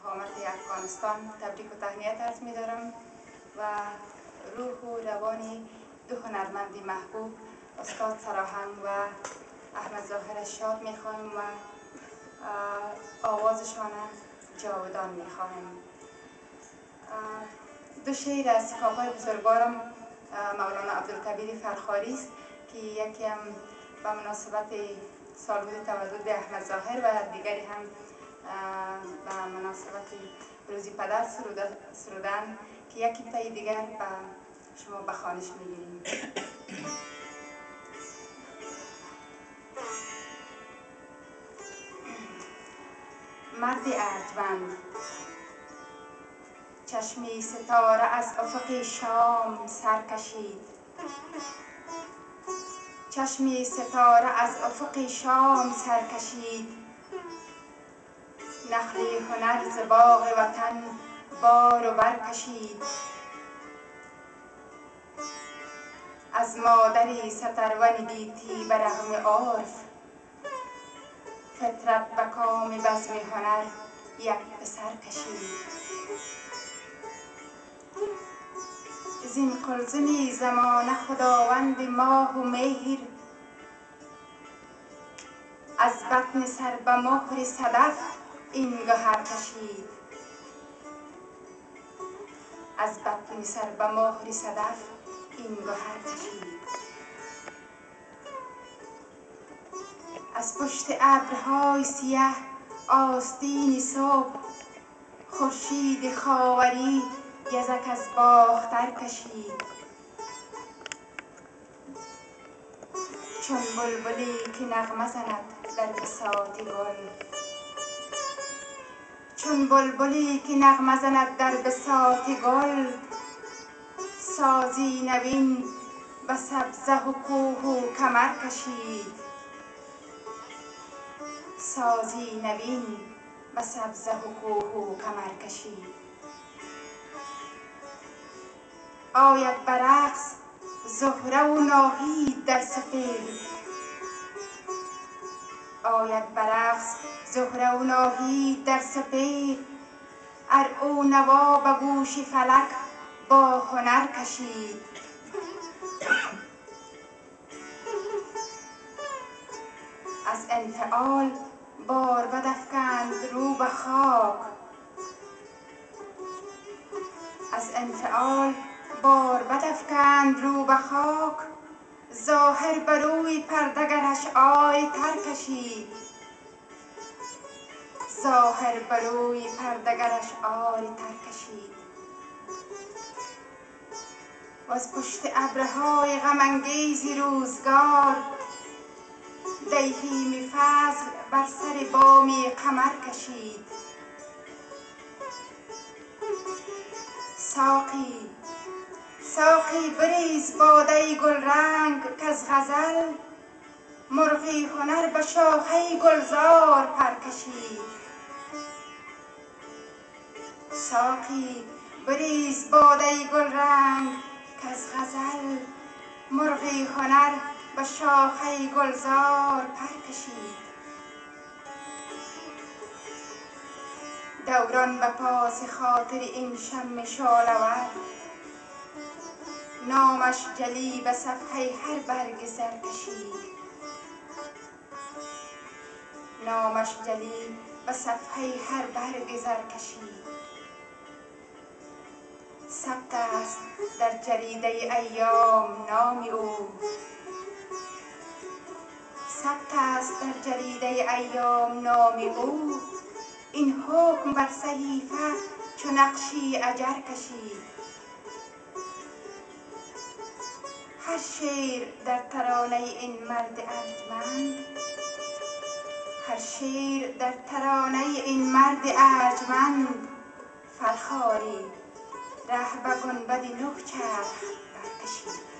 استقامت افغانستان تبریک و تهنیت عرض می دارم و روح و روان دو هنرمند محبوب استاد سراهنگ و احمد ظاهر شاد می خواهیم و آوازشان جاودان می خواهیم. دو شعر از کاکای بزرگوارم مولانا عبدالکبیر فرخاری است که یکی هم به مناسبت سالگرد تولد احمد ظاهر و دیگری هم به مناسبت روزی پدر سرودن که یکی پای دیگر به شما به خوانش میگیریم. مرد ارجمند چشمی ستاره از افق شام سر کشید، چشمی ستاره از افق شام سر کشید، نخل هنر ز باغ وطن بار و بر کشید، از مادری سترون گیتی به رغم عرف، فطرت به کام بزم هنر یک پسر کشید. زین قلزمی زمانه خداوند ماه و مهر، از بطن سر به مهر صدف این گهر کشید، از بطن سر به مهر صدف این گهر کشید. از پشت ابرهای سیه آستین صبح، خورشید خاوری یزک از باختر کشید، چون بلبلی که نغمه زند در بساط گل، چون بلبلی که نغمه زند در بساط گل، سازی نوین به سبزه و کوه و کمر کشید، سازی نوین به سبزه و کوه و کمر کشید. آید به رقص زهره و ناهید در سپهر، آید به رقص زهره و ناهید در سپهر، ار او نوا به گوش فلک با هنر کشید. از انفعال باربد افکند رو به خاک، از انفعال باربد افکند رو به خاک، ظاهر بر روی پردگرش آری تر کشید، ظاهر بر روی پردگرش آری تر کشید. و از پشت ابرهای غم انگیز روزگار، دیهیم فضل بر سر بامی قمر کشید. ساقی ساقی بریز باده گلرنگ کز غزل، مرغی هنر به شاخه گلزار پر کشید. ساقی بریز باده گلرنگ کز غزل، مرغی هنر به شاخه گلزار پر کشید. دوران به پاس خاطر این شمع شعله‌ور، نامش جلی به صفحه هر برگ زر کشید، نامش جلی به صفحه هر برگ زر کشید. ثبت است در جریده ایام نام او، ثبت است در جریده ایام نام او، این حکم بر صحیفه چو نقشی اجر کشید. هر شعر در ترانه این مرد ارجمند، هر شعر در ترانه این مرد ارجمند، فرخاری ره به گنبد نه چرخ برکشید.